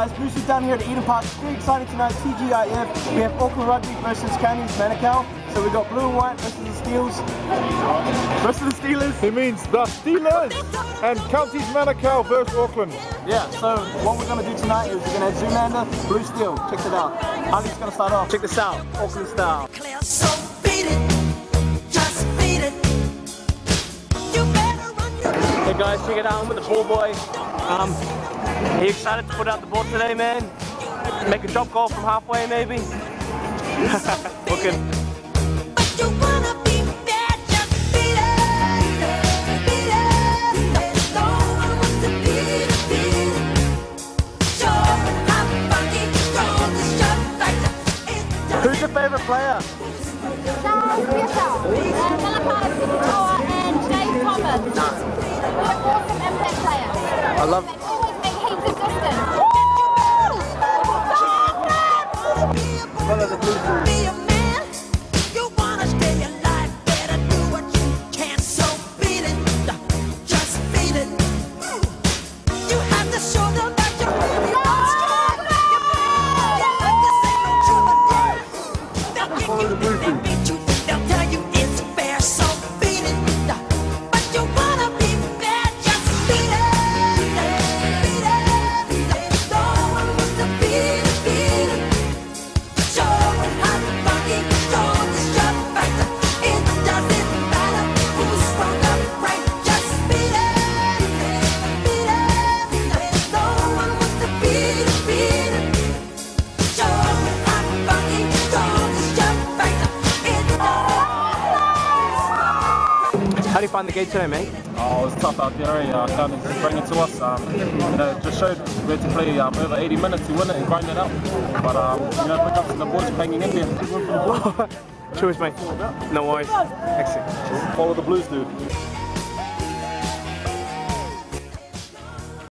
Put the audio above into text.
guys, Blue Suit down here at Eden Park. It's very exciting tonight, TGIF. We have Auckland Rugby versus Counties Manukau. So we've got blue and white versus the Steels. Versus the Steelers. He means the Steelers and Counties Manukau versus Auckland. Yeah, so what we're going to do tonight is we're going to have Zoolander, Blue Steel. Check it out. Ali's going to start off. Check this out, Auckland style. Hey guys, check it out, I'm with the ball boy. Are you excited to put out the ball today, man? Make a drop goal from halfway, maybe? Looking. Who's your favourite player? Charles Bishop, Malachi Noah and Dave Thomas. They're awesome impact players. I love. They always make heaps of distance. Follow the blue suit. Be a man, you wanna stay alive, better do what you can, so beat it, just beat it. You have to show them that you're strong, you're bad, this ain't no trouble. They'll get you, they'll beat you, they'll tell you it's fair, so beat it. But you wanna be bad, just beat it. No one wants to beat it. How do you find the game today, mate? Oh, it was tough out there. Counties just bring it to us. Just showed we had to play over 80 minutes to win it and grind it out. But big ups to the boys hanging in there. Cheers, mate. No worries. Excellent. Follow the Blues, dude.